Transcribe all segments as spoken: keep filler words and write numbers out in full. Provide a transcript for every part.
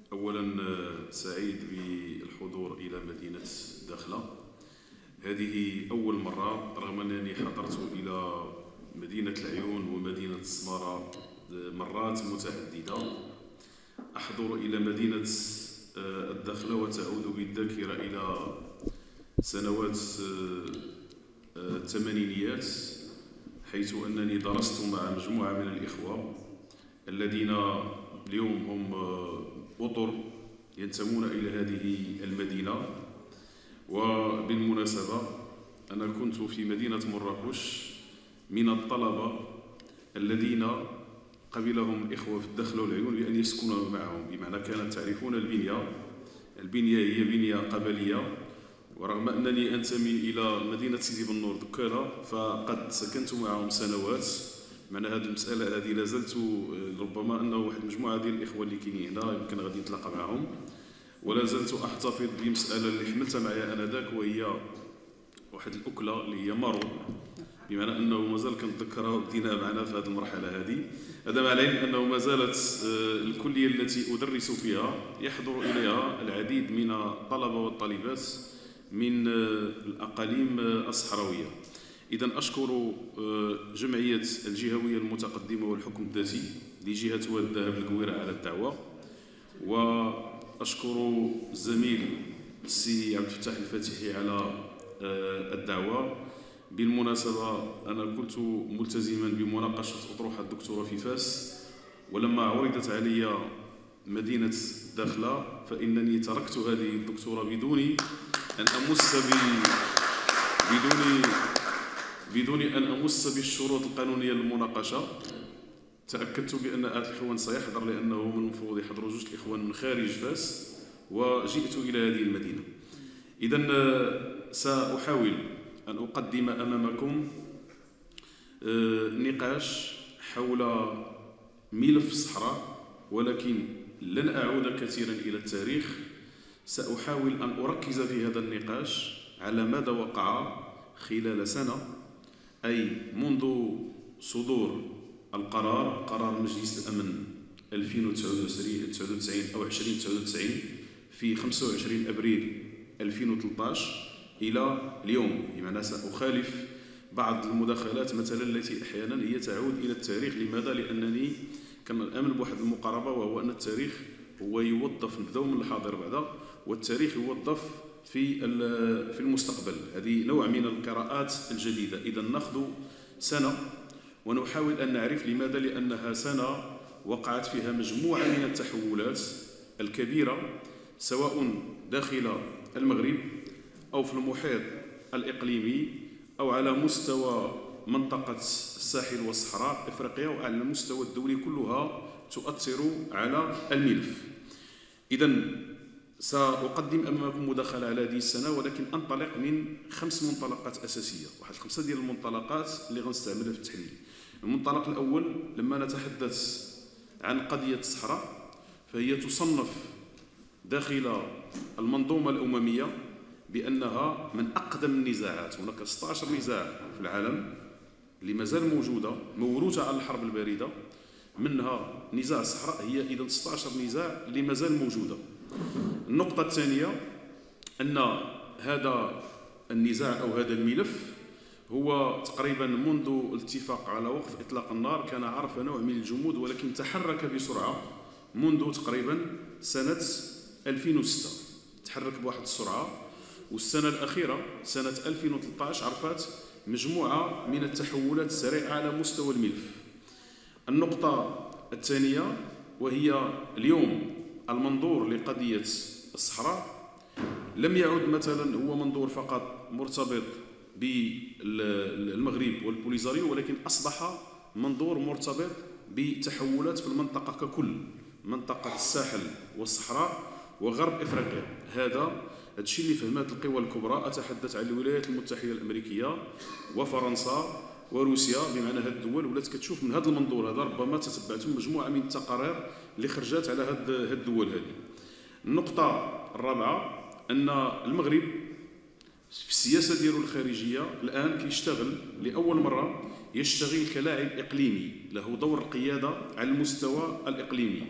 أولا سعيد بالحضور إلى مدينة داخلة. هذه أول مرة رغم أنني حضرت إلى مدينة العيون ومدينة السمارة مرات متعددة، أحضر إلى مدينة الداخلة وتعود بالذاكرة إلى سنوات الثمانينيات، حيث أنني درست مع مجموعة من الإخوة الذين اليوم هم أطر ينتمون إلى هذه المدينة. وبالمناسبة أنا كنت في مدينة مراكش من الطلبة الذين قبلهم الإخوة في الداخلة والعيون بأن يسكنوا معهم، بمعنى كانت تعرفون البنية البنية هي بنية قبلية. ورغم أنني أنتمي إلى مدينة سيدي بن نور دكالة فقد سكنت معهم سنوات. معنى هذه المسألة هذه لازلت ربما أنه واحد مجموعة ديال الإخوة اللي كاينين هنا يمكن غادي نتلاقى معهم، ولا زلت أحتفظ بمسألة اللي حملتها معايا أنذاك، وهي واحد الأكلة اللي هي مارو، بمعنى أنه مازال كنتذكرها وديناها معنا في هذه المرحلة هذه. هذا مع العلم أنه ما زالت الكلية التي أدرس فيها يحضر إليها العديد من الطلبة والطالبات من الأقاليم الصحراوية. إذن أشكر جمعية الجهوية المتقدمة والحكم الذاتي لجهة واد الذهب القويرة على الدعوة، وأشكر الزميل السي عبد الفتاح الفاتحي على الدعوة. بالمناسبة أنا كنت ملتزما بمناقشة أطروحة الدكتوراه في فاس، ولما عرضت علي مدينة داخلة فإنني تركت هذه الدكتوراه بدون أن أمس ب بدون بدون أن أمس بالشروط القانونية للمناقشة. تأكدت بأن أحد الإخوان سيحضر لأنه من المفروض يحضروا جوج الإخوان من خارج فاس، وجئت إلى هذه المدينة. إذن سأحاول أن أقدم أمامكم نقاش حول ملف الصحراء، ولكن لن أعود كثيرا إلى التاريخ. سأحاول أن أركز في هذا النقاش على ماذا وقع خلال سنة، أي منذ صدور القرار قرار مجلس الأمن ألفين وتسعة وتسعين أو ألفين وتسعة وتسعين في خمسة وعشرين أبريل ألفين وثلاثة عشر إلى اليوم. بمعنى سأخالف بعض المداخلات مثلا التي أحيانا هي تعود إلى التاريخ. لماذا؟ لأنني كنآمن بواحد المقاربة، وهو أن التاريخ هو يوظف، نبداو من الحاضر بعدا، والتاريخ يوظف في في المستقبل. هذه نوع من القراءات الجديدة. إذا نأخذ سنة ونحاول أن نعرف لماذا، لأنها سنة وقعت فيها مجموعة من التحولات الكبيرة، سواء داخل المغرب أو في المحيط الإقليمي أو على مستوى منطقة الساحل والصحراء إفريقيا، وعلى المستوى الدولي كلها تؤثر على الملف. إذن سأقدم أمامكم مداخلة على هذه السنة، ولكن أنطلق من خمس منطلقات أساسية، واحد خمسة ديال المنطلقات اللي غنستعملها في التحليل. المنطلق الأول، لما نتحدث عن قضية الصحراء فهي تصنف داخل المنظومة الأممية بأنها من أقدم النزاعات. هناك ستة عشر نزاع في العالم اللي مازال موجودة موروثة على الحرب الباردة، منها نزاع الصحراء هي إذا ستة عشر نزاع اللي مازال موجودة. النقطة الثانية أن هذا النزاع أو هذا الملف هو تقريبا منذ الاتفاق على وقف إطلاق النار كان عرف نوع من الجمود، ولكن تحرك بسرعة منذ تقريبا سنة ألفين وستة، تحرك بواحد السرعة. والسنة الأخيرة سنة ألفين وثلاثة عشر عرفت مجموعة من التحولات السريعة على مستوى الملف. النقطة الثانية وهي اليوم المنظور لقضية الصحراء لم يعد مثلا هو منظور فقط مرتبط بالمغرب والبوليزاريو، ولكن أصبح منظور مرتبط بتحولات في المنطقة ككل، منطقة الساحل والصحراء وغرب إفريقيا. هذا الشيء اللي فهمت القوى الكبرى، أتحدث عن الولايات المتحدة الأمريكية وفرنسا وروسيا. بمعنى هذه الدول ولات كتشوف من هذا المنظور هذا. ربما تتبعتم مجموعة من التقارير اللي خرجت على هذه الدول هذه. النقطة الرابعة أن المغرب في السياسة ديالو الخارجية الآن كيشتغل لأول مرة، يشتغل كلاعب إقليمي له دور القيادة على المستوى الإقليمي.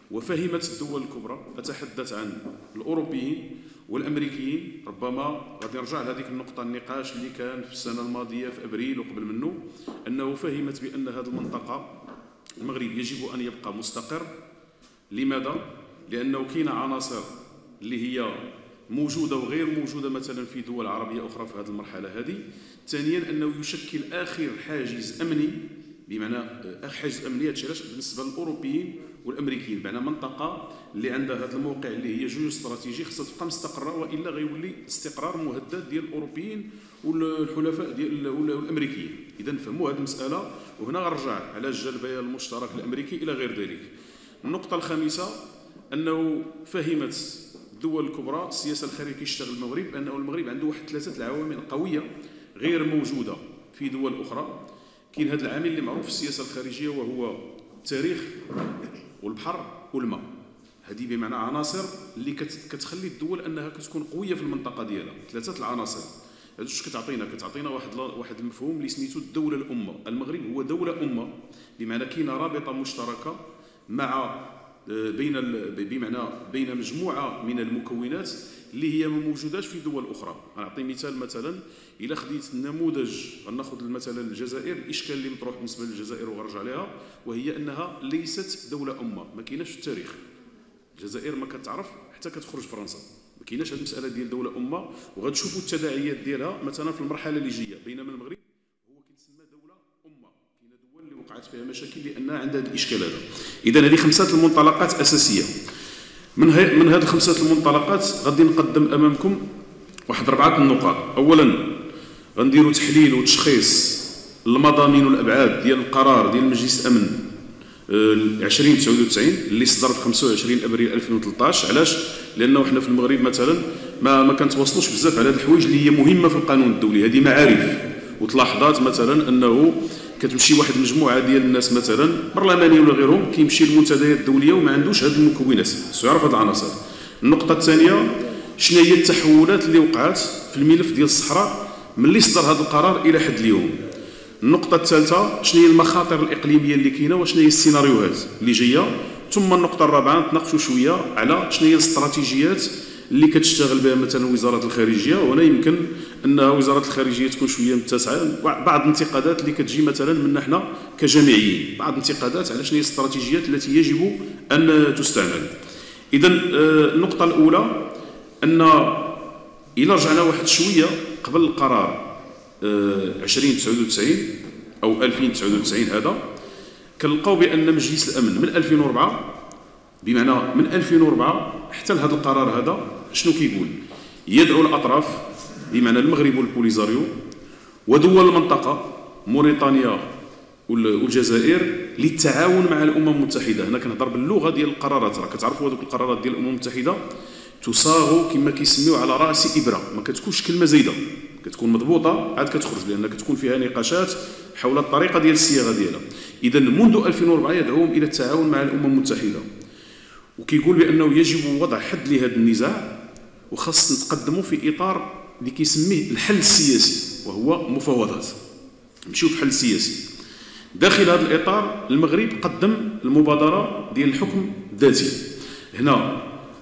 وفهمت الدول الكبرى، أتحدث عن الأوروبيين والأمريكيين. ربما غادي نرجع لهذيك النقطة، النقاش اللي كان في السنة الماضية في أبريل وقبل منه، أنه فهمت بأن هذه المنطقة المغرب يجب أن يبقى مستقر. لماذا؟ لأنه كاين عناصر اللي هي موجودة وغير موجودة مثلا في دول عربية أخرى في هذه المرحلة هذه. ثانيا أنه يشكل آخر حاجز أمني، بمعنى حاجز أمني هادشي علاش بالنسبة للأوروبيين والأمريكيين، بمعنى منطقة اللي عندها هذا الموقع اللي هي جيو استراتيجي خصها تبقى مستقرة، وإلا غيولي استقرار مهدد ديال الأوروبيين والحلفاء ديال والأمريكيين. إذا نفهموا هذه المسألة، وهنا غنرجع على الجلبية المشترك الأمريكي إلى غير ذلك. النقطة الخامسة أنه فهمت الدول الكبرى السياسة الخارجية كيشتغل المغرب، أنه المغرب عنده واحد ثلاثة العوامل قوية غير موجودة في دول أخرى. كاين هذا العامل اللي معروف في السياسة الخارجية، وهو التاريخ والبحر والماء. هذه بمعنى عناصر اللي كتخلي الدول أنها كتكون قوية في المنطقة ديالها. ثلاثة العناصر هذا واش كتعطينا؟ كتعطينا واحد واحد المفهوم اللي سميتو الدولة الأمة. المغرب هو دولة أمة، بمعنى كاينة رابطة مشتركة مع بين بمعنى بين مجموعه من المكونات اللي هي ما موجوداش في دول اخرى. غنعطي مثال، مثلا الا خديت النموذج، غناخذ مثلا الجزائر، الاشكال اللي مطروح بالنسبه للجزائر وغنرجع عليها، وهي انها ليست دوله امه، ما كايناش في التاريخ. الجزائر ما كتعرف حتى كتخرج فرنسا، ما كايناش هذه المساله ديال دوله امه، وغتشوفوا التداعيات ديالها مثلا في المرحله اللي جايه. بينما المغرب هو كيتسمى دوله امه، كاينه دول اللي وقعت فيها مشاكل لانها عندها هذا الاشكال هذا. اذا هذه خمسه المنطلقات اساسيه. من هي من هذه الخمسه المنطلقات غادي نقدم امامكم واحد اربعه النقاط. اولا غنديروا تحليل وتشخيص المضامين والابعاد ديال القرار ديال مجلس الامن عشرين تسعة وتسعين اللي صدر في خمسة وعشرين ابريل ألفين وثلاثطاش. علاش؟ لانه حنا في المغرب مثلا ما ما كنتواصلوش بزاف على هذه الحوايج اللي هي مهمه في القانون الدولي. هذه معارف وتلاحظات، مثلا انه كتمشي واحد المجموعه ديال الناس مثلا برلمانيين ولا غيرهم كيمشي للمنتديات الدوليه وما عندوش هذه المكونات، خصو يعرف هذه العناصر. النقطه الثانيه، شنو هي التحولات اللي وقعت في الملف ديال الصحراء ملي صدر هذا القرار الى حد اليوم. النقطه الثالثه، شنو هي المخاطر الاقليميه اللي كاينه وشنو هي السيناريوهات اللي جايه. ثم النقطه الرابعه نتناقشوا شويه على شنو هي الاستراتيجيات اللي كتشتغل بها مثلا وزاره الخارجيه. وهنا يمكن ان وزاره الخارجيه تكون شويه متسعه. بعض الانتقادات اللي كتجي مثلا منا حنا كجامعيين، بعض الانتقادات على شنو هي الاستراتيجيات التي يجب ان تستعمل. اذا النقطه الاولى ان الى رجعنا واحد شويه قبل القرار عشرين تسعة وتسعين او ألفين وتسعة وتسعين هذا، كنلقاو بان مجلس الامن من ألفين وأربعة، بمعنى من ألفين وأربعة حتى لهذا القرار هذا شنو كيقول؟ يدعو الاطراف بمعنى المغرب والبوليزاريو ودول المنطقه موريتانيا والجزائر للتعاون مع الامم المتحده. هنا كنهضر باللغه ديال القرارات، راه كتعرفوا هذوك القرارات ديال الامم المتحده تصاغ كما كيسميو على راس ابره، ما كتكونش كلمه زايده، كتكون مضبوطه عاد كتخرج، لان كتكون فيها نقاشات حول الطريقه ديال الصياغه ديالها. اذا منذ ألفين وأربعة يدعوهم الى التعاون مع الامم المتحده، وكيقول بانه يجب وضع حد لهذا النزاع، وخاص نتقدموا في اطار اللي كيسميه الحل السياسي، وهو مفاوضات، نمشيو في حل سياسي. داخل هذا الاطار المغرب قدم المبادره ديال الحكم الذاتي. هنا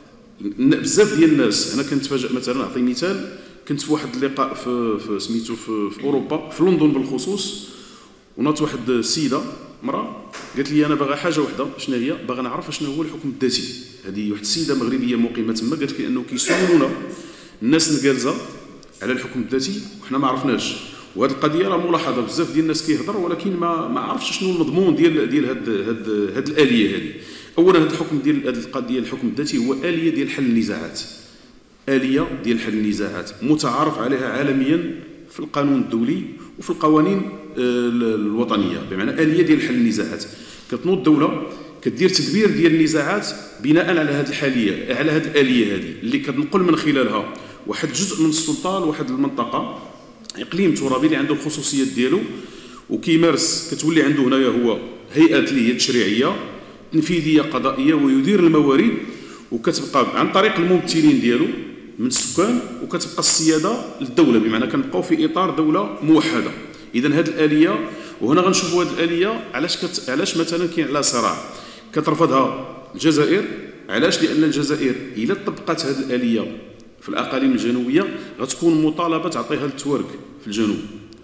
بزاف ديال الناس، انا كنتفاجئ مثلا، نعطي مثال، كنت في واحد اللقاء في, في سميتو في, في اوروبا في لندن بالخصوص، وناضت واحد السيده مراه قالت لي انا باغا حاجه وحده، شنو هي؟ باغا نعرف شنو هو الحكم الذاتي. هذه واحد السيده مغربيه مقيمه تما قالت لي انه كيسولونا الناس الجالزه على الحكم الذاتي وحنا ما عرفناش. وهذه القضيه راه ملاحظه، بزاف ديال الناس كيهضر ولكن ما ما عرفش شنو المضمون ديال ديال هاد هاد هاد الاليه هذه. اولا هذا الحكم ديال هذه القضيه الحكم الذاتي هو اليه ديال حل النزاعات، اليه ديال حل النزاعات متعارف عليها عالميا في القانون الدولي وفي القوانين الوطنيه، بمعنى اليه ديال حل النزاعات. كتنوض الدوله كدير تدبير ديال النزاعات بناء على هذه الحاليه، على هذه الاليه هذه اللي كتنقل من خلالها واحد جزء من السلطه لواحد المنطقه، اقليم ترابي اللي عنده الخصوصيات ديالو، وكيمارس كتولي عنده هنايا هو هيئات اللي هي تشريعيه تنفيذيه قضائيه ويدير الموارد، وكتبقى عن طريق الممثلين ديالو من السكان، وكتبقى السياده للدوله، بمعنى كنبقاو في اطار دوله موحده. اذا هذه الاليه، وهنا غنشوفوا هذه الاليه علاش كت... علاش مثلا كاين على صراع كترفضها الجزائر. علاش؟ لان الجزائر الا طبقت هذه الاليه في الاقاليم الجنوبيه غتكون مطالبه تعطيها للتوارك في الجنوب،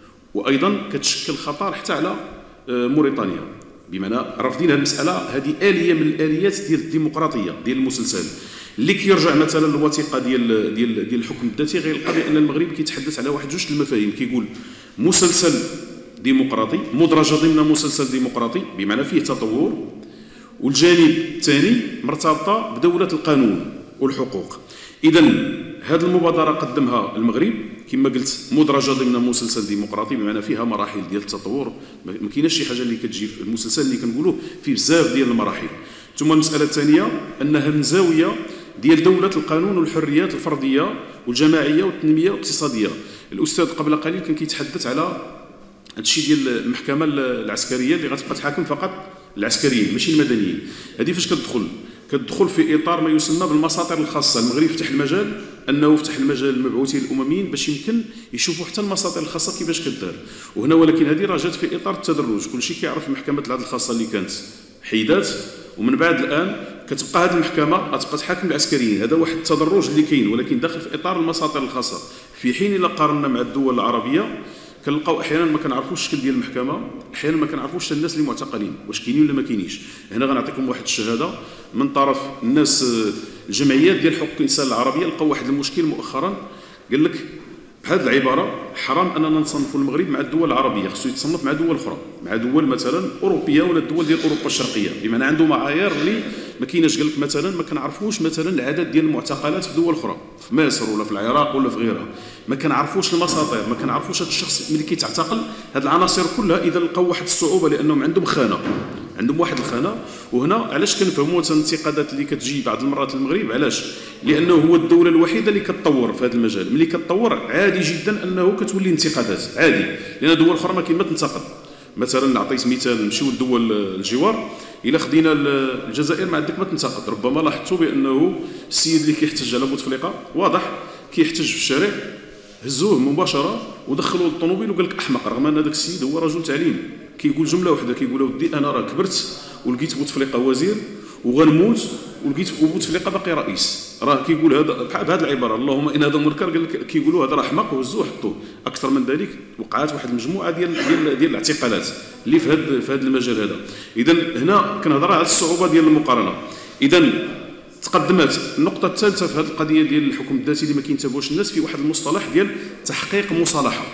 وايضا كتشكل خطر حتى على موريتانيا. بمعنى رافضين هذه المساله، هذه اليه من الاليات ديال الديمقراطيه ديال المسلسل. اللي كيرجع مثلا للوثيقه ديال ديال ديال الحكم الذاتي غيلقى بان المغرب كيتحدث على واحد جوج المفاهيم. كيقول مسلسل ديمقراطي مدرجه ضمن مسلسل ديمقراطي بمعنى فيه تطور، والجانب الثاني مرتبطه بدوله القانون والحقوق. اذا هذه المبادره قدمها المغرب كما قلت مدرجه ضمن مسلسل ديمقراطي بمعنى فيها مراحل ديال التطور. ما كايناش شي حاجه اللي كتجي في المسلسل اللي كنقولوه فيه بزاف ديال المراحل. ثم المساله الثانيه انها من زاويه ديال دوله القانون والحريات الفرديه والجماعيه والتنميه الاقتصاديه. الاستاذ قبل قليل كان كيتحدث على هذا الشيء ديال المحكمه العسكريه اللي غتبقى تحاكم فقط العسكريين ماشي المدنيين. هذه فاش كتدخل؟ كتدخل في اطار ما يسمى بالمساطر الخاصه. المغرب فتح المجال انه فتح المجال للمبعوثين الامميين باش يمكن يشوفوا حتى المساطر الخاصه كيفاش كدار. وهنا ولكن هذه راه جات في اطار التدرج. كل شيء كيعرف المحكمه العدل الخاصه اللي كانت حيدات، ومن بعد الان كتبقى هذه المحكمه غتبقى تحاكم العسكريين. هذا واحد التدرج اللي كاين ولكن داخل في اطار المساطر الخاصه. في حين الا قارنا مع الدول العربيه كنلقاو احيانا ما كنعرفوش الشكل ديال المحكمه، احيانا ما كنعرفوش الناس اللي معتقلين واش كاينين ولا ما كاينينش. هنا غنعطيكم واحد الشهاده من طرف الناس الجمعيات ديال حقوق الانسان العربيه. لقاو واحد المشكل مؤخرا قال لك بهذه العباره حرام اننا نصنفوا المغرب مع الدول العربيه، خصو يتصنف مع دول اخرى، مع دول مثلا اوروبيه ولا الدول ديال اوروبا الشرقيه. بمعنى عنده معايير اللي ما كايناش. قال لك مثلا ما كنعرفوش مثلا العدد ديال المعتقلات في دول اخرى، في مصر ولا في العراق ولا في غيرها. ما كنعرفوش المساطر، ما كنعرفوش هذا الشخص ملي كيتعتقل. هذه العناصر كلها اذا لقاو واحد الصعوبه لانهم عندهم خانه، عندهم واحد الخانه. وهنا علاش كنفهموا مثلا الانتقادات اللي كتجي بعض المرات للمغرب؟ علاش؟ لانه هو الدوله الوحيده اللي كتطور في هذا المجال. ملي كتطور عادي جدا انه كتولي انتقادات عادي، لان دول اخرى ما كاين ما تنتقد. مثلا نعطيك مثال، نمشيو لدول الجوار. الا خدينا الجزائر ما عندك ما تنتقد. ربما لاحظتوا بانه السيد اللي كيحتج على بوتفليقه واضح كيحتج في الشارع، هزوه مباشره ودخلوه للطوموبيل وقال لك احمق، رغم ان هذاك السيد هو رجل تعليم. كيقول جمله واحده، كيقول اودي انا راه كبرت ولقيت بوتفليقه وزير وغنموت ولقيت بوتفليقه باقي رئيس. راه كيقول هذا بهذه العباره، اللهم ان هذا منكر. قال لك كيقولوا هذا راه حمق وهزوه وحطوه. اكثر من ذلك وقعت واحد المجموعه ديال ديال ديال الاعتقالات اللي في هذا في هذا المجال هذا. اذا هنا كنهضر على الصعوبه ديال المقارنه. اذا تقدمت النقطه الثالثه في هذه القضيه ديال الحكم الذاتي اللي ما كينتبهوش الناس، في واحد المصطلح ديال تحقيق مصالحه.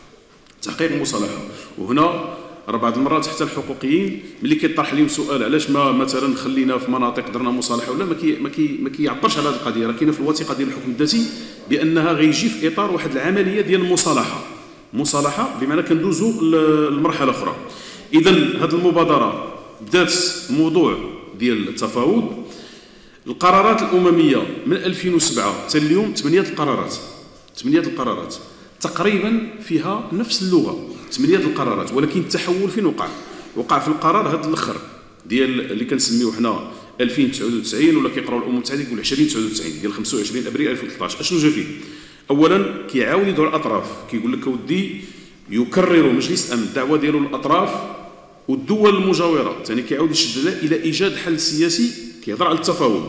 تحقيق مصالحه. وهنا راه بعض المرات حتى الحقوقيين ملي كيطرح لهم سؤال علاش ما مثلا خلينا في مناطق درنا مصالحه ولا ما كي ما كي ما كيعبرش على هذه القضيه. راه كاينه في الوثيقه ديال الحكم الذاتي بانها غيجي في اطار واحد العمليه ديال المصالحه. مصالحه بمعنى كندوزوا لمرحله اخرى. اذا هذه المبادره بدات موضوع ديال التفاوض. القرارات الامميه من ألفين وسبعة حتى اليوم ثمانيه القرارات ثمانيه القرارات تقريبا فيها نفس اللغه. ثمانيه القرارات، ولكن التحول فين وقع؟ وقع في القرار هذا الاخر ديال اللي كنسميوه حنا ألفين وتسعة وتسعين، ولا كيقراو الامم المتحده يقول ألفين وتسعة وتسعين ديال خمسة وعشرين ابريل ألفين وثلاثة عشر. اشنو جا فيه؟ اولا كيعاود يدور الاطراف، كيقول لك اودي يكرر مجلس الامن الدعوه ديالو للاطراف والدول المجاوره، ثاني كيعاود يشدد الى ايجاد حل سياسي. كيهضر على التفاوض.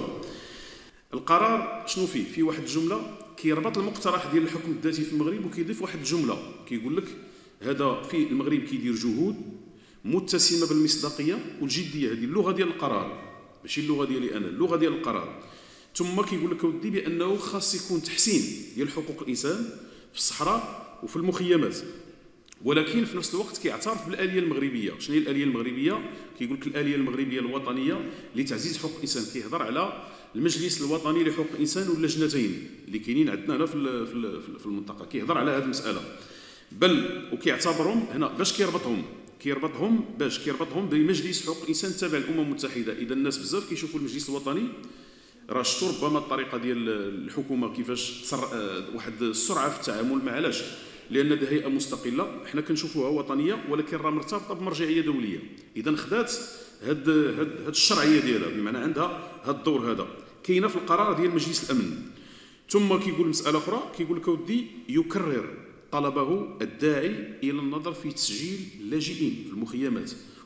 القرار شنو فيه؟ فيه واحد الجمله كيربط المقترح ديال الحكم الذاتي في المغرب وكيضيف واحد الجمله كيقول لك هذا في المغرب كيدير جهود متسمه بالمصداقيه والجديه. هذه اللغه ديال القرار ماشي اللغه ديالي انا، اللغه ديال القرار. ثم كيقول لك اودي بانه خاص يكون تحسين ديال حقوق الانسان في الصحراء وفي المخيمات، ولكن في نفس الوقت كيعترف بالاليه المغربيه. شنو هي الاليه المغربيه؟ كيقول لك الاليه المغربيه الوطنيه لتعزيز حقوق الانسان. كيهضر على المجلس الوطني لحقوق الانسان واللجنتين اللي كاينين عندنا هنا في في المنطقه. كيهضر على هذه المساله بل وكيعتبرهم هنا باش كيربطهم كيربطهم باش كيربطهم بمجلس حقوق الانسان تابع للامم المتحده. اذا الناس بزاف كيشوفوا المجلس الوطني راه شفتوا ربما الطريقه ديال الحكومه كيفاش تصر واحد السرعه في التعامل مع. علاش؟ لان هذه هيئه مستقله حنا كنشوفوها وطنيه ولكن راه مرتبطه بمرجعيه دوليه. اذا خدات هاد هاد هاد الشرعيه ديالها بمعنى عندها هاد الدور هذا كاينه في القرار ديال مجلس الامن. ثم كيقول مساله اخرى، كيقول لك اودي يكرر طلبه الداعي الى النظر في تسجيل اللاجئين في المخيمات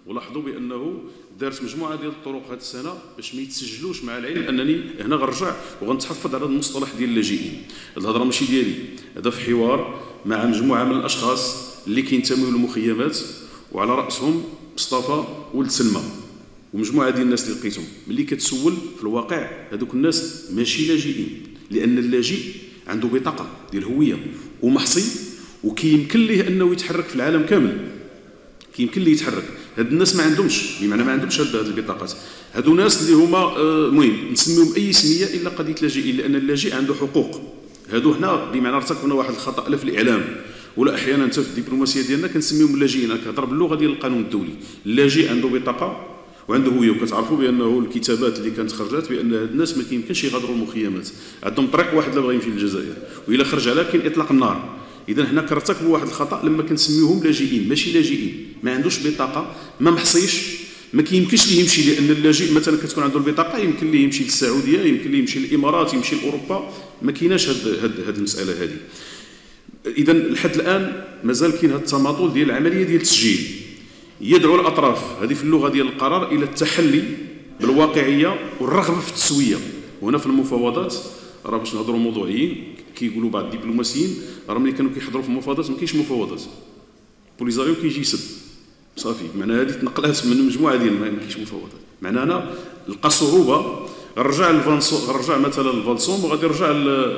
ولاحظوا بانه دارت مجموعه ديال الطرق هذه السنه باش ما يتسجلوش، مع العلم انني هنا غنرجع وغنتحفظ على المصطلح ديال اللاجئين. هذه الهضره ماشي ديالي، هذا في حوار مع مجموعه من الاشخاص اللي كينتميوا للمخيمات، وعلى راسهم مصطفى ولد سلمى ومجموعه ديال الناس اللي لقيتهم. ملي كتسول في الواقع هذوك الناس ماشي لاجئين، لان اللاجئ عنده بطاقه ديال الهويه ومحصي وكيمكن ليه انه يتحرك في العالم كامل، كيمكن ليه يتحرك. هاد الناس ما عندهمش، بمعنى ما عندهمش هاد البطاقات. هادو ناس اللي هما المهم نسميهم اي سميه الا قضيه لاجئين، لان اللاجئ عنده حقوق. هادو هنا بمعنى ارتكبنا واحد الخطا لا في الاعلام ولا احيانا حتى في الدبلوماسيه ديالنا كنسميهم اللاجئين. انا كنهضر باللغه ديال القانون الدولي. اللاجئ عنده بطاقه وعنده هويه، وكتعرفوا بانه الكتابات اللي كانت خرجت بان هاد الناس ما كيمكنش يغادروا المخيمات، عندهم طريق واحد اللي بغى يمشي للجزائر، والا خرج على كاين اطلاق النار. اذا حنا كنرتكبوا واحد الخطا لما كنسميوهم لاجئين، ماشي لاجئين، ما عندوش بطاقه، ما محصيش، ما كيمكنش ليه يمشي، لان اللاجئ مثلا كتكون عنده البطاقه يمكن ليه يمشي للسعوديه، يمكن ليه يمشي للامارات، يمشي لاوروبا. ما كايناش هاد هاد, هاد المساله هذه. اذا لحد الان مازال كاين هاد التماطل ديال العمليه ديال التسجيل. يدعو الاطراف هذه في اللغه ديال القرار الى التحلي بالواقعيه والرغبه في التسويه. وهنا في المفاوضات راه باش نهضروا موضوعيين، كيقولوا بعض الدبلوماسيين راه ملي كانوا كيحضروا في المفاوضات ما كاينش مفاوضات، بوليزاريو كيجي يسب صافي، معنى هذه تنقلات من مجموعه ديال ما كاينش مفاوضات. معنى انا لقى صعوبه، غنرجع للفانسون، غنرجع مثلا للفالسوم وغادي نرجع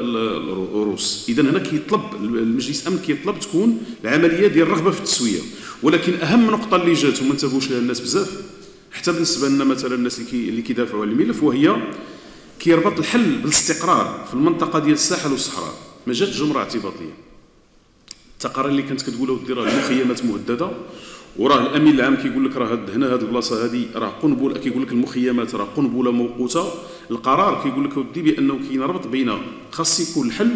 للروس. اذا هنا كيطلب المجلس الامن كيطلب تكون العمليه ديال الرغبه في التسويه. ولكن اهم نقطه اللي جات وما انتبهوش لها الناس بزاف، حتى بالنسبه لنا مثلا الناس اللي كي اللي كيدافعوا على الملف، وهي كيربط الحل بالاستقرار في المنطقه ديال الساحل والصحراء. ما جاتش جمره اعتباطيه. التقارير اللي كانت كتقولوا دير المخيمات مهدده، وراه الامين العام كيقول لك راه هنا هذه البلاصه هذه راه قنبله، كيقول لك المخيمات راه قنبله موقوته. القرار كيقول لك ودي بانه كاين ربط بين خاص يكون الحل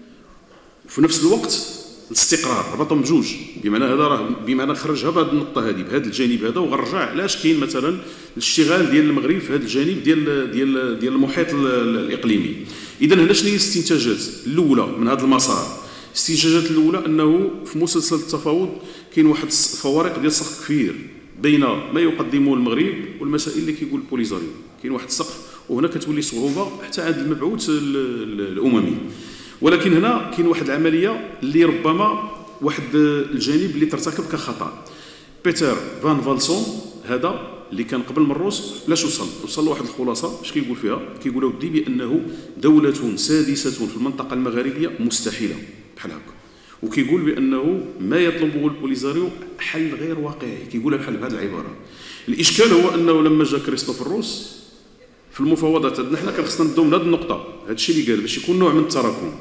وفي نفس الوقت الاستقرار، ربطهم بجوج. بمعنى هذا راه بمعنى خرجها بهذه النقطه هذه بهذا الجانب هذا، وغنرجع علاش كاين مثلا الاشتغال ديال المغرب في هذا الجانب ديال ديال ديال المحيط الاقليمي. اذا هنا شنو هي الاستنتاجات الاولى من هذا المسار؟ الاستنتاجات الاولى انه في مسلسل التفاوض كاين واحد الفوارق ديال السقف كبير بين ما يقدمه المغرب والمسائل اللي كيقول البوليزاريو. كاين واحد السقف، وهنا كتولي صعوبه حتى عند المبعوث الاممي. ولكن هنا كاين واحد العمليه اللي ربما واحد الجانب اللي ترتكب كخطا. بيتر فان فالسون هذا اللي كان قبل من الروس لاش وصل؟ وصل لواحد الخلاصه. اش كيقول فيها؟ كيقول ودي بانه دوله سادسه في المنطقه المغاربيه مستحيله بحال هكا، وكيقول بانه ما يطلبه البوليزاريو حل غير واقعي. كيقولها بحال بهذه العباره. الاشكال هو انه لما جا كريستوف الروس في المفاوضات عندنا حنا كان خصنا نبداو من هذه النقطه، هذا الشيء اللي قال باش يكون نوع من التراكم.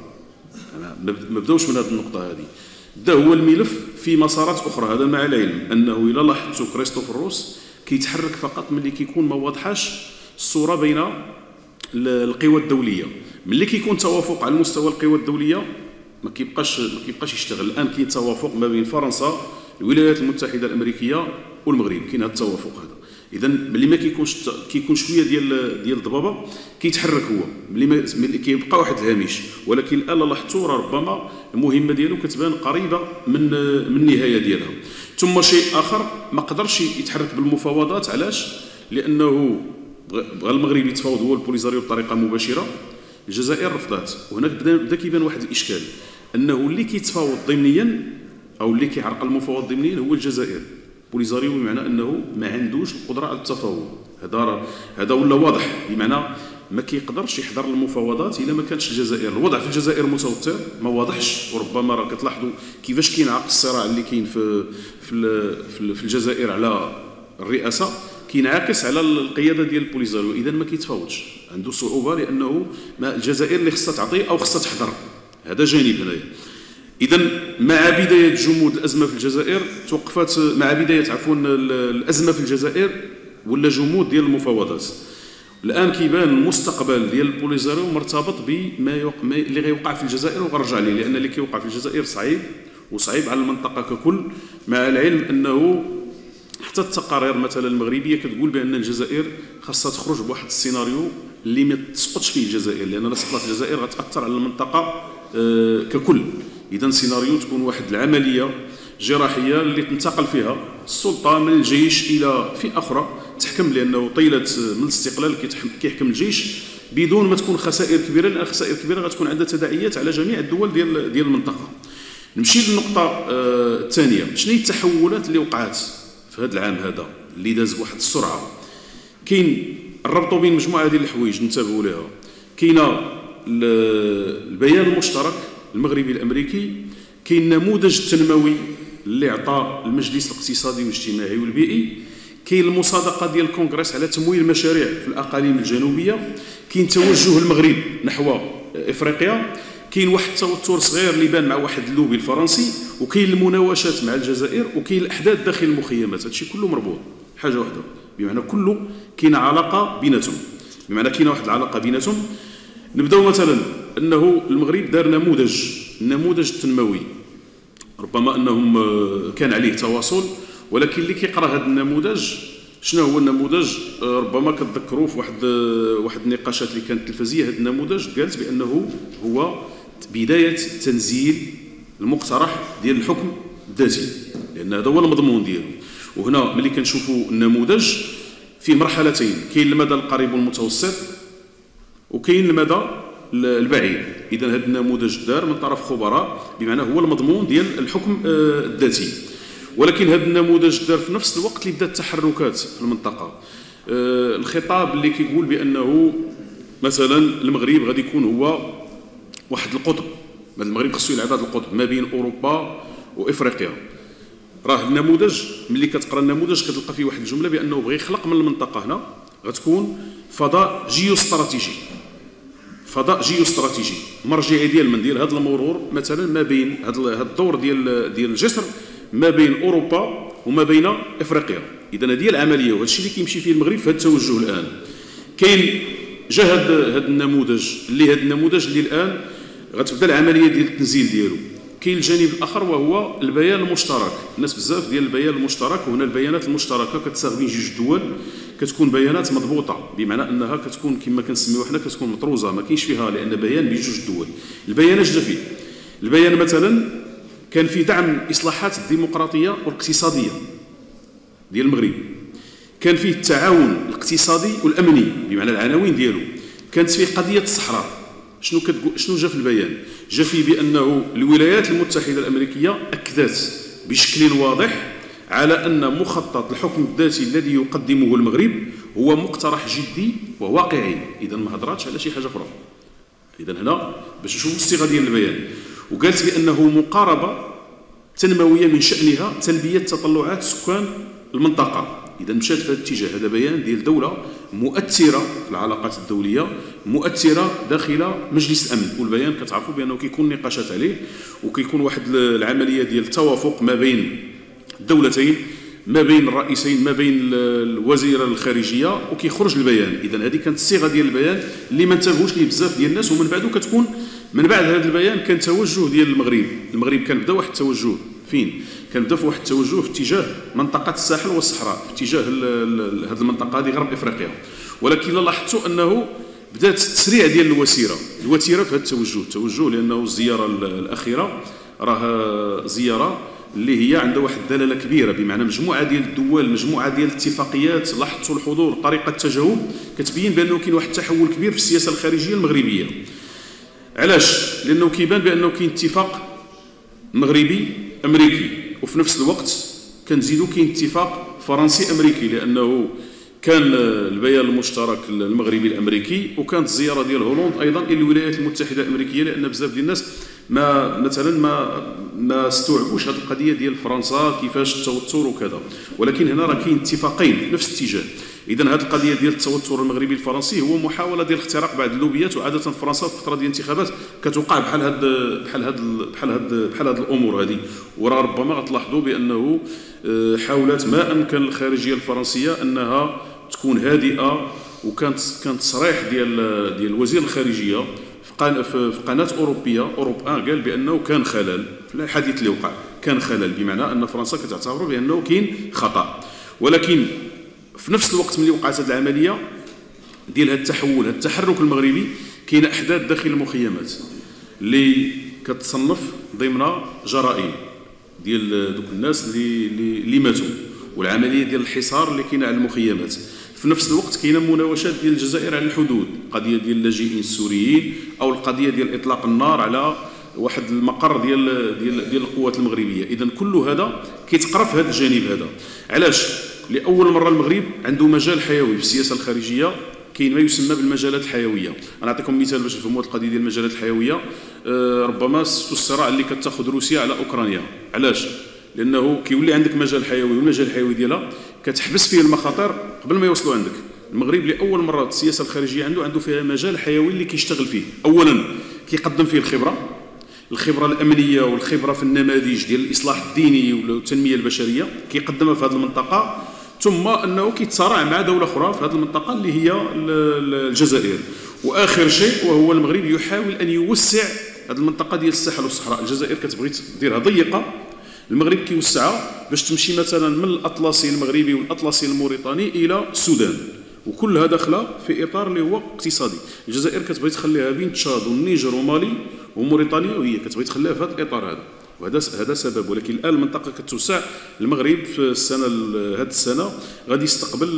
ما بداوش من هذه النقطه هذه، بدا هو الملف في مسارات اخرى. هذا مع العلم انه الى لاحظتوا كريستوف الروس كيتحرك فقط ملي كيكون ما واضحاش الصوره بين القوى الدوليه. ملي كيكون توافق على مستوى القوى الدوليه ما كيبقاش ما كيبقاش يشتغل. الان كاين توافق ما بين فرنسا، الولايات المتحده الامريكيه والمغرب، كاين هذا التوافق هذا. اذا ملي ما كيكونش كيكون شويه ديال ديال الضبابه كيتحرك هو، ملي ملي كيبقى واحد الهامش. ولكن الان لاحظتوا راه ربما المهمه ديالو كتبان قريبه من من النهايه ديالها. ثم شيء اخر ما قدرش يتحرك بالمفاوضات. علاش؟ لانه بغى المغرب يتفاوض هو البوليزاريو بطريقه مباشره، الجزائر رفضات. وهناك بدا بدا كيبان واحد الاشكال، انه اللي كيتفاوض ضمنيا او اللي كيعرقل المفاوض ضمنيا هو الجزائر. بوليزاريو بمعنى انه ما عندوش القدره على التفاوض. هذا هذا ولا واضح، بمعنى ما كيقدرش يحضر المفاوضات الا ما كانتش الجزائر. الوضع في الجزائر متوتر ما واضحش، وربما راه كتلاحظوا كيفاش كينعقد الصراع اللي كاين في في في الجزائر على الرئاسه كينعكس على القياده ديال البوليزاريو. اذا ما كيتفاوضش، عنده صعوبه لانه ما الجزائر اللي خصها تعطي او خصها تحضر. هذا جانب هنايا. اذا مع بدايه جمود الازمه في الجزائر توقفت، مع بدايه عفوا الازمه في الجزائر ولا جمود ديال المفاوضات. الان كيبان المستقبل ديال البوليزاريو مرتبط بما يوق... اللي غيوقع في الجزائر وغنرجع ليه، لان اللي كيوقع في الجزائر صعيب وصعيب على المنطقه ككل. مع العلم انه حتى التقارير مثلا المغربيه كتقول بان الجزائر خاصها تخرج بواحد السيناريو اللي ما تسقطش فيه الجزائر، لان الا سقطت الجزائر غتاثر على المنطقه ككل. اذا سيناريو تكون واحد العمليه جراحيه اللي تنتقل فيها السلطه من الجيش الى فئه اخرى تحكم، لانه طيله من الاستقلال كيحكم الجيش بدون ما تكون خسائر كبيره، لان الخسائر الكبيره غتكون عندها تداعيات على جميع الدول ديال ديال المنطقه. نمشي للنقطه الثانيه، شنو هي التحولات اللي وقعت في هذا العام هذا اللي داز بواحد السرعه؟ كاين نربطوا بين مجموعه ديال الحوايج ننتبهوا لها. كاينه البيان المشترك المغربي الامريكي، كاين النموذج التنموي اللي عطى المجلس الاقتصادي والاجتماعي والبيئي، كاين المصادقه ديال الكونغرس على تمويل المشاريع في الاقاليم الجنوبيه، كاين توجه المغرب نحو افريقيا، كاين واحد التوتر صغير اللي بان مع واحد اللوبي الفرنسي، وكاين المناوشات مع الجزائر، وكاين الاحداث داخل المخيمات. هادشي كله مربوط حاجه واحده، بمعنى كله كاين علاقه بيناتهم، بمعنى كاين واحد العلاقه بيناتهم. نبداو مثلا انه المغرب دار نموذج النموذج التنموي، ربما انهم كان عليه تواصل، ولكن اللي كيقرا هذا النموذج شنو هو النموذج؟ ربما كتذكروا في واحد واحد النقاشات اللي كانت تلفزيه، هذا النموذج قالت بانه هو بدايه تنزيل المقترح ديال الحكم الذاتي، لان هذا هو المضمون ديالو. وهنا ملي كنشوفوا النموذج في مرحلتين، كاين المدى القريب والمتوسط وكاين المدى البعيد. اذا هذا النموذج دار من طرف خبراء، بمعنى هو المضمون ديال الحكم الذاتي. ولكن هذا النموذج دار في نفس الوقت اللي بدات التحركات في المنطقه. الخطاب اللي كيقول بانه مثلا المغرب غادي يكون هو واحد القطب، المغرب خصو يلعب هذا القطب ما بين اوروبا وافريقيا. راه النموذج ملي كتقرا النموذج كتلقى فيه واحد الجمله بانه بغى يخلق من المنطقه هنا غتكون فضاء جيوستراتيجي، فضاء جيوستراتيجي مرجعي ديال من ديال هذا المرور مثلا ما بين هذا الدور ديال ديال الجسر ما بين اوروبا وما بين افريقيا. اذا هذه العمليه وهذا الشيء اللي كيمشي فيه المغرب في هذا التوجه الان. كاين جا هذا النموذج اللي هذا النموذج اللي الان غتبدا العمليه ديال التنزيل ديالو. كاين الجانب الاخر وهو البيان المشترك. الناس بزاف ديال البيان المشترك، وهنا البيانات المشتركه كتستخدم جوج دول، كتكون بيانات مضبوطه، بمعنى انها كتكون كما كنسميوها حنا كتكون مطروزه، ما كاينش فيها لان بيان بجوج دول. البيان اش فيه؟ البيان مثلا كان في دعم الاصلاحات الديمقراطيه والاقتصاديه ديال المغرب، كان فيه التعاون الاقتصادي والامني بمعنى العناوين ديالو، كانت فيه قضيه الصحراء. شنو كتقول شنو جا في البيان؟ جا فيه بانه الولايات المتحده الامريكيه اكدت بشكل واضح على ان مخطط الحكم الذاتي الذي يقدمه المغرب هو مقترح جدي وواقعي. اذا ما هضراتش على شي حاجه اخرى. اذا هنا باش نشوفوا الصيغه ديال البيان، وقالت بانه مقاربه تنمويه من شانها تلبيه تطلعات سكان المنطقه. اذا مشات في هذا الاتجاه. هذا بيان ديال دوله مؤثره في العلاقات الدوليه، مؤثره داخل مجلس الامن، والبيان كتعرفوا بانه كيكون نقاشات عليه وكيكون واحد العمليه ديال التوافق ما بين الدولتين، ما بين الرئيسين، ما بين الوزير الخارجيه، وكيخرج البيان. اذا هذه كانت الصيغه ديال البيان اللي ما انتبهوش ليه بزاف ديال الناس، ومن بعده كتكون من بعد هذا البيان كان توجه ديال المغرب. المغرب كان بدا واحد التوجه فين؟ كان بدا في واحد التوجه في اتجاه منطقه الساحل والصحراء، في اتجاه هذه المنطقه هذه غرب افريقيا. ولكن لاحظتوا انه بدات التسريع ديال الوتيره، الوتيره في هذا التوجه، التوجه لانه الزياره الاخيره راه زياره اللي هي عندها واحد الدلاله كبيره، بمعنى مجموعه ديال الدول، مجموعه ديال الاتفاقيات. لاحظتوا الحضور، طريقه التجاوب كتبين بانه كاين واحد التحول كبير في السياسه الخارجيه المغربيه. علاش؟ لانه كيبان بانه كاين اتفاق مغربي امريكي، وفي نفس الوقت كنزيدوا كاين اتفاق فرنسي امريكي، لانه كان البيان المشترك المغربي الامريكي، وكانت الزياره ديال هولندا ايضا الى الولايات المتحده الامريكيه، لان بزاف ديال الناس ما مثلا ما ما استوعبوش هذه القضيه ديال فرنسا كيفاش التوتر وكذا. ولكن هنا راه كاين اتفاقين في نفس الاتجاه. اذا هذه القضيه ديال التوتر المغربي الفرنسي هو محاوله ديال اختراق بعض اللوبيات، وعاده فرنسا في الفتره ديال الانتخابات كتوقع بحال هاد بحال هاد بحال هاد بحال هاد الامور هذه. وراه ربما غتلاحظوا بانه حاولت ما امكن الخارجيه الفرنسيه انها تكون هادئه، وكانت كانت تصريح ديال ديال وزير الخارجيه في قناه اوروبيه اوروب واحد قال بانه كان خلل في الحديث اللي وقع، كان خلل بمعنى ان فرنسا كتعتبر بانه كاين خطا. ولكن في نفس الوقت ملي وقعت هذه العمليه ديال هذا التحول، هذا التحرك المغربي، كاين احداث داخل المخيمات اللي كتصنف ضمن جرائم ديال دوك الناس اللي اللي ماتوا. والعمليه ديال الحصار اللي كاينه على المخيمات. في نفس الوقت كاينه مناوشات ديال الجزائر على الحدود، القضيه ديال اللاجئين السوريين او القضيه ديال اطلاق النار على واحد المقر ديال ديال ديال القوات المغربيه. اذا كل هذا كيتقرا في هذا الجانب هذا. علاش؟ لاول مره المغرب عنده مجال حيوي في السياسه الخارجيه، كاين ما يسمى بالمجالات الحيويه. انا نعطيكم مثال باش تفهموا القضيه ديال المجالات الحيويه. أه ربما الصراع اللي كتاخذ روسيا على اوكرانيا. علاش؟ لانه كيولي عندك مجال حيوي، والمجال الحيوي ديالها كتحبس فيه المخاطر قبل ما يوصلوا عندك. المغرب لاول مره السياسه الخارجيه عنده عنده فيها مجال حيوي اللي كيشتغل فيه. اولا كيقدم فيه الخبره الخبره الامنيه والخبره في النماذج ديال الاصلاح الديني والتنميه البشريه، كيقدمها في هذه المنطقه. ثم انه كيتصارع مع دوله اخرى في هذه المنطقه اللي هي الجزائر. واخر شيء وهو المغرب يحاول ان يوسع هذه المنطقه ديال الساحل والصحراء. الجزائر كتبغي ديرها ضيقه، المغرب كيوسعها باش تمشي مثلا من الاطلسي المغربي والاطلسي الموريتاني الى السودان، وكلها داخله في اطار اللي هو اقتصادي. الجزائر كتبغي تخليها بين تشاد والنيجر ومالي وموريتانيا، وهي كتبغي تخليها في هذا الاطار هذا، وهذا هذا سبب. ولكن الان المنطقه كتوسع. المغرب في السنه هذه السنه غادي يستقبل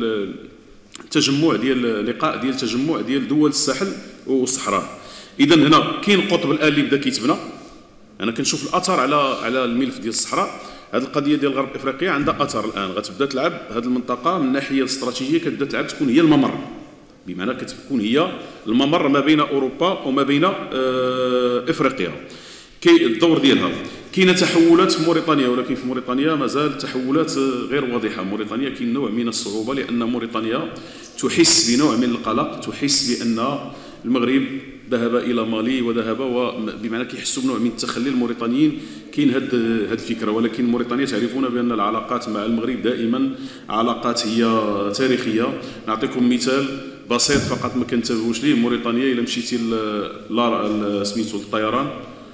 التجمع ديال لقاء ديال تجمع ديال دول الساحل والصحراء. اذا هنا كاين القطب الان اللي بدا كيتبنى. انا كنشوف الاثر على على الملف ديال الصحراء. هذه القضيه ديال غرب افريقيا عندها اثر الان، غتبدا تلعب هذه المنطقه من الناحيه الاستراتيجيه، كتبدا تلعب تكون هي الممر، بمعنى كتكون هي الممر ما بين اوروبا وما بين افريقيا. كي الدور ديالها كاينه تحولات في موريتانيا، ولكن في موريتانيا مازال تحولات غير واضحه. موريتانيا كاين نوع من الصعوبه، لان موريتانيا تحس بنوع من القلق، تحس بان المغرب ذهب الى مالي وذهب بمعنى كيحسوا بنوع من التخلي. الموريتانيين كاين هاد هاد الفكره، ولكن موريتانيا تعرفون بان العلاقات مع المغرب دائما علاقات هي تاريخيه. نعطيكم مثال بسيط فقط ما كنتبهوش ليه. موريتانيا الا مشيتي سميتو الطيران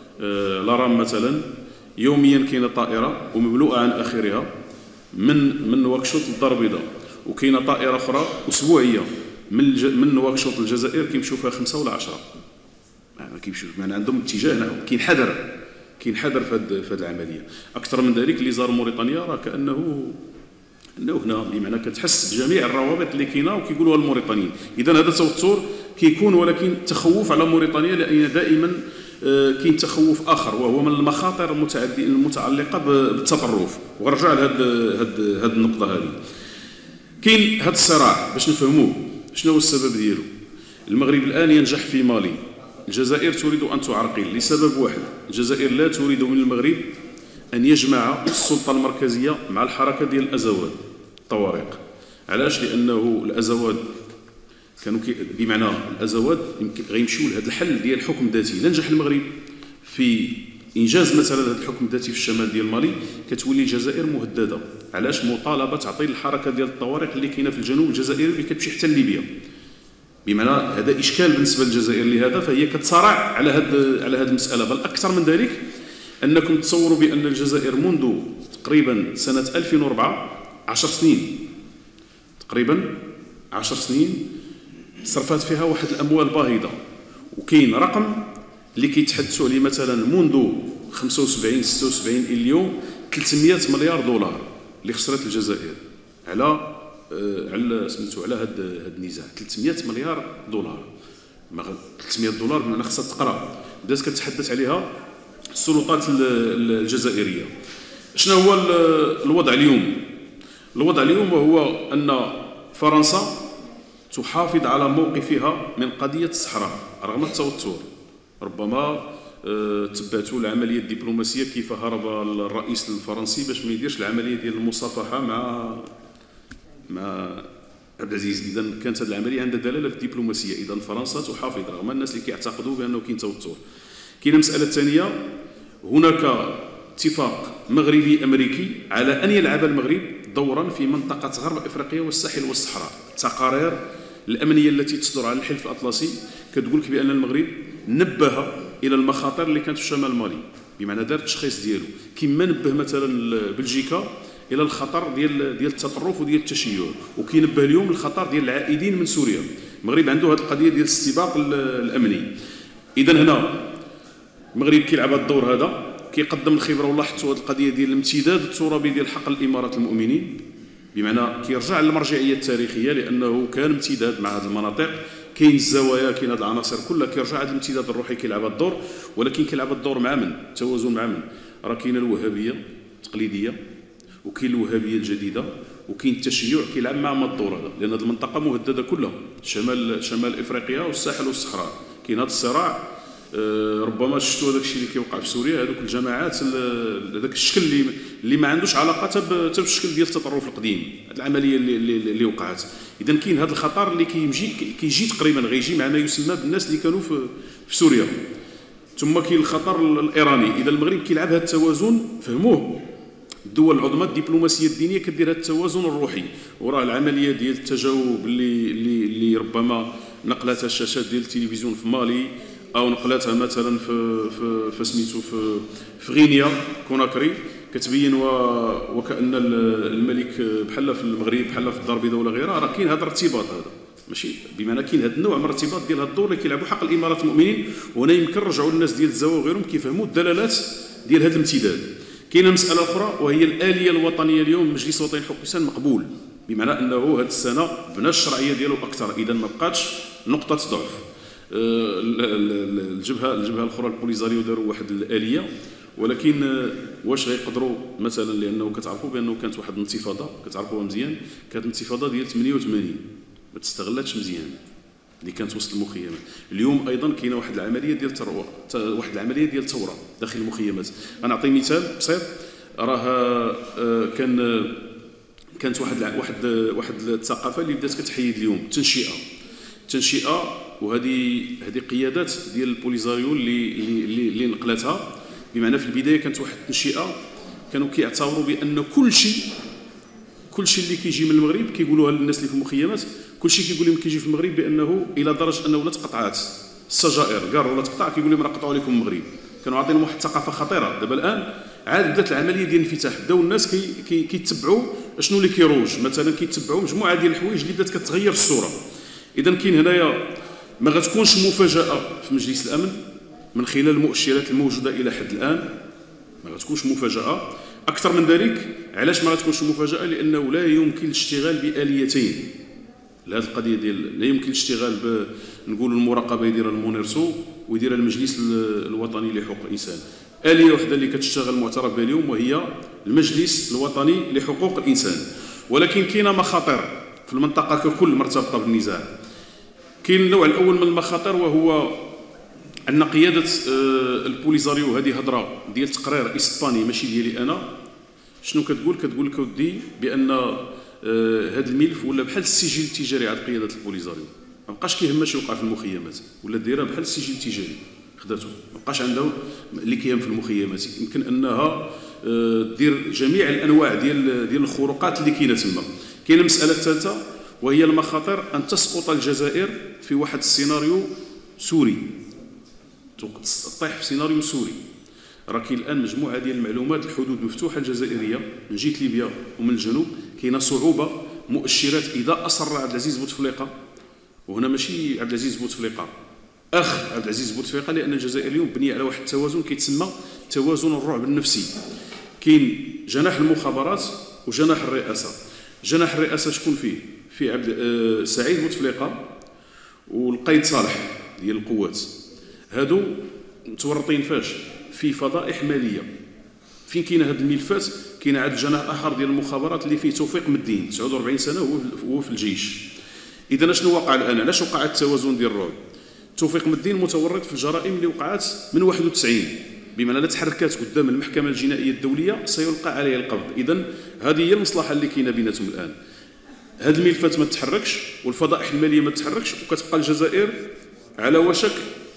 لارام مثلا، يوميا كاينه طائره ومملوءه عن اخرها من من نواكشوط للدار البيضاء، وكاينه طائره اخرى اسبوعيه من من نواكشوط للجزائر كيمشيو فيها خمسه ولا عشره. ما كيمشيوش، يعني عندهم اتجاه، كاين حذر كاين حذر في هذه في هذه العمليه. اكثر من ذلك اللي زار موريتانيا راه كانه انه هنا بمعنى كتحس بجميع الروابط اللي كاينه وكيقولوها الموريتانيين. اذا هذا توتر كيكون، ولكن تخوف على موريتانيا، لان دائما كاين تخوف اخر وهو من المخاطر المتعلقه بالتطرف. ونرجع لهذه هذه هذه النقطه هذه. كاين هذا الصراع باش نفهموه شنو هو السبب ديالو. المغرب الان ينجح في مالي، الجزائر تريد ان تعرقل لسبب واحد. الجزائر لا تريد من المغرب ان يجمع السلطه المركزيه مع الحركه ديال الازواد الطوارق. علاش؟ لانه الازواد كانوا بمعنى الازواد يمكن غيمشيو لهذا الحل ديال الحكم الذاتي. لا نجح المغرب في انجاز مثلا هذا الحكم الذاتي في الشمال ديال مالي، كتولي الجزائر مهدده. علاش؟ مطالبه تعطيل الحركه ديال الطوارق اللي كاينه في الجنوب الجزائري اللي كتمشي حتى لليبيا. بمعنى هذا اشكال بالنسبه للجزائر، لهذا فهي كتصارع على هذا على هذه المساله. بل اكثر من ذلك، انكم تصوروا بان الجزائر منذ تقريبا سنه ألفين وأربعة عشر سنين تقريبا عشر سنين صرفات فيها واحد الاموال باهظه. وكاين رقم اللي كيتحدثوا عليه مثلا منذ خمسة وسبعين ستة وسبعين اليوم ثلاثمئة مليار دولار اللي خسرت الجزائر على آه على سميتو على هذا هذا النزاع. ثلاثمئة مليار دولار، ما ثلاثمئة دولار بمعنى خصها تقرا. بدات كتحدث عليها السلطات الجزائريه. شنو هو الوضع اليوم؟ الوضع اليوم هو ان فرنسا تحافظ على موقفها من قضيه الصحراء رغم التوتر. ربما تبعتوا العمليه الدبلوماسيه كيف هرب الرئيس الفرنسي باش ما يديرش العمليه ديال المصافحه مع مع عبد العزيز. اذا كانت هذه العمليه عندها دلاله في الدبلوماسيه. اذا فرنسا تحافظ رغم الناس اللي كيعتقدوا بانه كاين توتر. كاينه مساله ثانيه، هناك اتفاق مغربي امريكي على ان يلعب المغرب دورا في منطقه غرب افريقيا والساحل والصحراء. التقارير الامنيه التي تصدر على الحلف الاطلسي كتقول لك بان المغرب نبه الى المخاطر اللي كانت في شمال مالي، بمعنى دار التشخيص ديالو. كما نبه مثلا بلجيكا الى الخطر ديال ديال التطرف وديال التشيع، وكينبه اليوم الخطر ديال العائدين من سوريا. المغرب عنده هذه القضيه ديال الاستباق الامني. اذا هنا المغرب كيلعب هذا الدور هذا، كيقدم الخبره ولاحظتوا هذه القضيه ديال الامتداد الترابي ديال حقل الامارات المؤمنين، بمعنى كيرجع للمرجعيه التاريخيه لانه كان امتداد مع هذه المناطق. كاين الزوايا، كاين هذه العناصر كلها، كيرجع هذا الامتداد الروحي كيلعب هذا الدور، ولكن كيلعب الدور مع من؟ التوازن مع من؟ راه كاينه الوهابيه التقليديه وكاين الوهابيه الجديده وكاين التشيع كيلعب مع الدور هذا، لان هذه المنطقه مهدده كلها، شمال شمال افريقيا والساحل والصحراء كاين هذا الصراع. أه ربما شفتوا هذاك الشيء اللي كيوقع في سوريا، هذوك الجماعات هذاك الشكل اللي اللي ما عندوش علاقه حتى بالشكل ديال التطرف القديم، هذه العمليه اللي, اللي, اللي وقعت. اذا كاين هذا الخطر اللي كيجي كيجي تقريبا غيجي مع ما يسمى بالناس اللي كانوا في, في سوريا. ثم كاين الخطر الايراني. اذا المغرب كيلعب هذا التوازن، فهموه الدول العظمى الدبلوماسيه الدينيه كدير هذا التوازن الروحي، وراه العمليه ديال التجاوب اللي اللي, اللي ربما نقلتها الشاشات ديال التلفزيون في مالي، او نقلتها مثلا في في في سميتو في في غينيا كوناكري، كتبين وكأن الملك بحال في المغرب بحال في الدار البيضاء ولا غيرها. راه كاين هذا الارتباط هذا، ماشي بمعنى كاين هذا النوع من الارتباط ديال هذا الدور اللي كيلعبوا حق الامارات المؤمنين. وهنا يمكن نرجعوا للناس ديال الزوا وغيرهم كيفهموا الدلالات ديال هذا الامتداد. كاينه مساله اخرى وهي الاليه الوطنيه. اليوم مجلس وطني لحقوق الانسان مقبول، بمعنى انه هذه السنه بنى الشرعيه ديالو اكثر، اذا ما بقاتش نقطه ضعف. الجبهه الجبهه الاخرى البوليزاريو داروا واحد الاليه، ولكن واش غيقدروا مثلا، لانه كتعرفوا بانه كانت واحد الانتفاضه كتعرفوها مزيان، كانت الانتفاضه ديال ثمانية وثمانين ما تستغلاتش مزيان اللي كانت وسط المخيمات. اليوم ايضا كاينه واحد العمليه ديال الثروه، واحد العمليه ديال الثوره داخل المخيمات. غنعطي مثال بسيط. راه كان كانت واحد واحد واحد الثقافه اللي بدات كتحيد اليوم، التنشئه التنشئه وهذه هذه قيادات ديال البوليزاريو اللي اللي اللي نقلتها. بمعنى في البدايه كانت واحد التنشئه كانوا كيعتبروا بان كل شيء كل شيء اللي كيجي من المغرب كيقولوها للناس اللي في المخيمات، كل شيء كيقول لهم كيجي في المغرب بانه الى درجه انه لا تقطعات السجائر كار ولا تقطع كيقول لهم راه قطعوا لكم المغرب. كانوا عاطينهم واحد الثقافه خطيره. دابا الان عاد بدات العمليه ديال الانفتاح، بداو الناس كي كي كيتبعوا شنو اللي كيروج، مثلا كيتبعوا مجموعه ديال الحوايج اللي بدات كتغير الصوره. اذا كاين هنايا ما غتكونش مفاجاه في مجلس الامن من خلال المؤشرات الموجوده الى حد الان، ما غتكونش مفاجاه. اكثر من ذلك، علاش ما غتكونش مفاجاه؟ لانه لا يمكن الاشتغال باليتين لهذه القضيه ديال لا يمكن الاشتغال نقولوا المراقبه يديرها المونيرسو ويديرها المجلس الوطني لحقوق الانسان. اليه وحده اللي كتشتغل معترف بها اليوم وهي المجلس الوطني لحقوق الانسان. ولكن كاينه مخاطر في المنطقه ككل مرتبطه بالنزاع. كاين النوع الاول من المخاطر وهو ان قياده البوليزاريو، هذه هضره ديال تقرير اسباني ماشي ديالي انا، شنو كتقول؟ كتقول لك ودي بان هذا الملف ولا بحال السجل التجاري على قياده البوليزاريو، ما بقاش كيهمها شي وقع في المخيمات، ولا دايره بحال السجل التجاري خداتو، ما بقاش عندها اللي كيهم في المخيمات. يمكن انها دير جميع الانواع ديال ديال الخروقات اللي كاينه تما. كاينه المساله الثالثه وهي المخاطر ان تسقط الجزائر في واحد السيناريو سوري، تطيح في سيناريو سوري. راه كاين الان مجموعه ديال المعلومات، الحدود مفتوحه الجزائريه من جهه ليبيا ومن الجنوب، كاينه صعوبه مؤشرات. اذا اصر عبد العزيز بوتفليقه، وهنا ماشي عبد العزيز بوتفليقه اخ عبد العزيز بوتفليقه، لان الجزائر اليوم بنيه على واحد التوازن كيتسمى توازن الرعب النفسي. كاين جناح المخابرات وجناح الرئاسه. جناح الرئاسه شكون فيه؟ في عبد أه سعيد بوتفليقه والقيد صالح ديال القوات. هادو متورطين فاش؟ في فضائح ماليه. فين كاين هاد الملفات؟ كاين عاد جناح اخر ديال المخابرات اللي فيه توفيق مدين تسعة وأربعين سنه وهو في الجيش. اذا شنو وقع الان؟ علاش وقع التوازن ديال الرعب؟ توفيق مدين متورط في الجرائم اللي وقعت من واحد وتسعين، بمعنى لا تحركات قدام المحكمه الجنائيه الدوليه سيلقى عليه القبض. اذا هذه هي المصلحه اللي كاينه بيناتهم الان. هاد الملفات ما تتحركش والفضائح الماليه ما تتحركش، وكتبقى الجزائر على وشك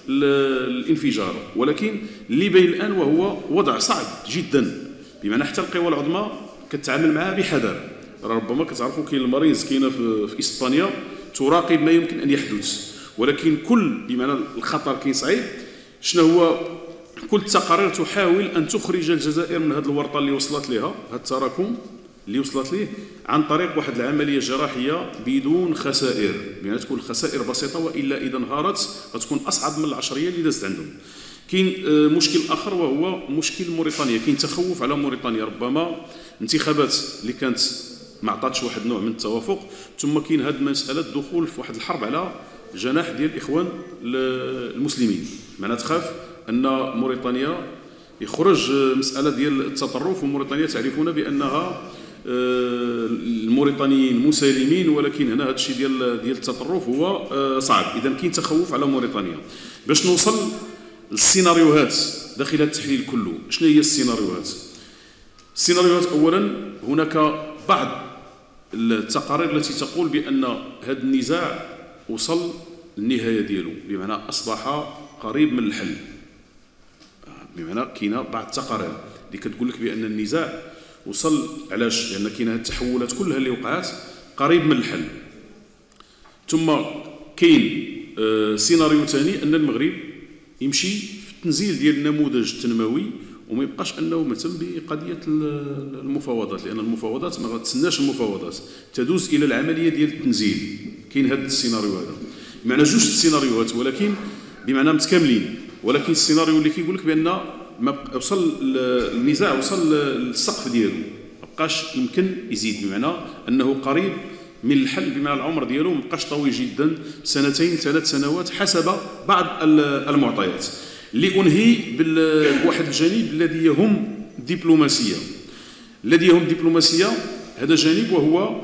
الانفجار. ولكن اللي باين الان وهو وضع صعب جدا، بمعنى حتى القوى العظمى كتعامل معها بحذر. ربما كتعرفوا كاين المريض كاينه في, في اسبانيا تراقب ما يمكن ان يحدث، ولكن كل بمعنى الخطر كاين صعيب. شنو هو؟ كل التقارير تحاول ان تخرج الجزائر من هذه الورطه اللي وصلت لها، هذا التراكم اللي وصلت ليه، عن طريق واحد العمليه جراحيه بدون خسائر، بمعنى تكون الخسائر بسيطه، والا اذا انهارت غتكون اصعب من العشريه اللي دازت عندهم. كاين مشكل اخر وهو مشكل موريتانيا. كاين تخوف على موريتانيا، ربما انتخابات اللي كانت ما عطاتش واحد النوع من التوافق، ثم كاين هذه المساله الدخول في واحد الحرب على جناح ديال الاخوان المسلمين. معناتها تخاف ان موريتانيا يخرج مساله ديال التطرف، وموريتانيا تعرفون بانها الموريتانيين مسالمين، ولكن هنا هذا الشيء ديال ديال التطرف هو صعب. اذا كاين تخوف على موريتانيا. باش نوصل للسيناريوهات داخل هذا التحليل كله، شنو هي السيناريوهات؟ السيناريوهات اولا هناك بعض التقارير التي تقول بان هذا النزاع وصل للنهايه ديالو، بمعنى اصبح قريب من الحل. بمعنى كاينه بعض التقارير اللي كتقول لك بان النزاع وصل، علاش؟ لان كاينه هذه التحولات كلها اللي وقعات قريب من الحل. ثم كاين آه سيناريو ثاني ان المغرب يمشي في التنزيل ديال النموذج التنموي وما يبقاش انه مهتم بقضيه المفاوضات، لان المفاوضات ما غتسناش، المفاوضات تدوز الى العمليه ديال التنزيل. كاين هذا السيناريو هذا، بمعنى جوج السيناريوهات ولكن بمعنى متكاملين. ولكن السيناريو اللي كيقول لك بان ما وصل النزاع وصل للسقف ديالو، ما بقاش يمكن يزيد، بمعنى انه قريب من الحل، بمعنى العمر ديالو ما بقاش طويل جدا، سنتين ثلاث سنوات حسب بعض المعطيات. اللي انهي بواحد الجانب الذي يهم الدبلوماسيه، الذي يهم الدبلوماسيه هذا جانب وهو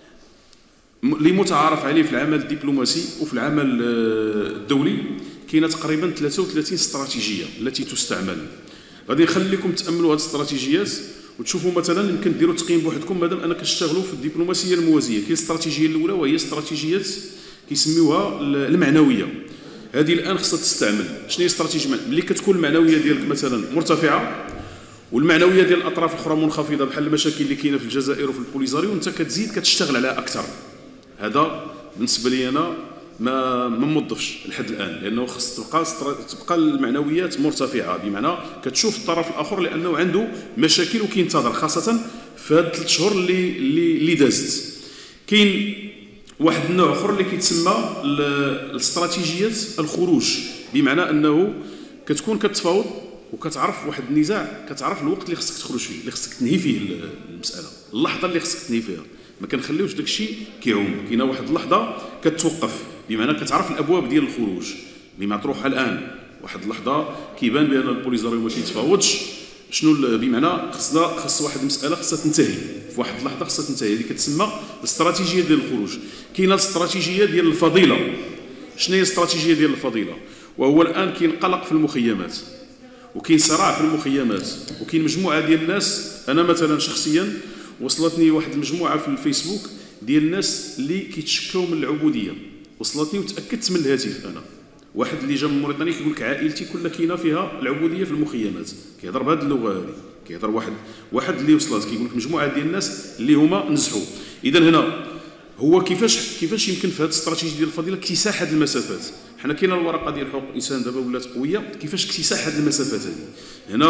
اللي متعارف عليه في العمل الدبلوماسي وفي العمل الدولي. كاينه تقريبا ثلاثة وثلاثين استراتيجيه التي تستعمل. غادي نخلي لكم تاملوا هذه الاستراتيجيات وتشوفوا مثلا يمكن ديروا تقييم بوحدكم مادام انا كتشتغلوا في الدبلوماسيه الموازيه. كاين الاستراتيجيه الاولى وهي استراتيجيات كيسميوها المعنويه. هذه الان خصها تستعمل. شنو هي استراتيجيه؟ ملي كتكون المعنويه ديالك مثلا مرتفعه والمعنويه ديال الاطراف الاخرى منخفضه، بحال المشاكل اللي كاينه في الجزائر وفي البوليزاريو، وانت كتزيد كتشتغل عليها اكثر. هذا بالنسبه لي انا ما ما موظفش لحد الان، لانه خص تبقى تبقى المعنويات مرتفعه، بمعنى كتشوف الطرف الاخر لانه عنده مشاكل وكينتظر، خاصه في هاد الثلاث شهور اللي اللي, اللي دازت. كاين واحد النوع اخر اللي كيتسمى الاستراتيجيات الخروج، بمعنى انه كتكون كتفاوض وكتعرف واحد النزاع، كتعرف الوقت اللي خصك تخرج فيه، اللي خصك تنهي فيه المساله، اللحظه اللي خصك تنهي فيها. ما كنخليوش داك الشيء كيعوم. كاينه واحد اللحظه كتوقف، بمعنى كتعرف الابواب ديال الخروج بما تروحها الان. واحد اللحظه كيبان بان البوليزاريو ما كيتفاوضش، شنو بمعنى خصنا خص واحد المساله خصها تنتهي في واحد اللحظه، خصها تنتهي. هذه كتسمى الاستراتيجيه ديال الخروج. كاينه الاستراتيجيه ديال الفضيله. شنو هي الاستراتيجيه ديال الفضيله؟ وهو الان كاين قلق في المخيمات وكاين صراع في المخيمات وكاين مجموعه ديال الناس. انا مثلا شخصيا وصلتني واحد المجموعه في الفيسبوك ديال الناس اللي كيتشكاو من العبوديه، وصلتني وتاكدت من الهاتف. انا واحد اللي جا من موريتانيا كيقول لك عائلتي كلها كاينه فيها العبوديه في المخيمات، كيهضر بهذه اللغه هذه، كيهضر واحد واحد اللي وصلت كيقول لك مجموعه ديال الناس اللي هما نزحوا. اذا هنا هو كيفاش كيفاش يمكن في هذه الاستراتيجيه ديال الفضيله اكتساح هذه المسافات. حنا كاينه الورقه ديال حقوق الانسان دابا ولات قويه، كيفاش اكتساح هذه المسافات هذه. هنا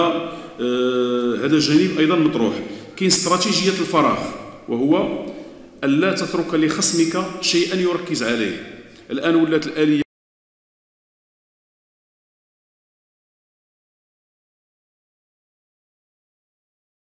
آه هذا الجانب ايضا مطروح. كاين استراتيجيه الفراغ، وهو الا تترك لخصمك شيئا يركز عليه. الان ولات الاليه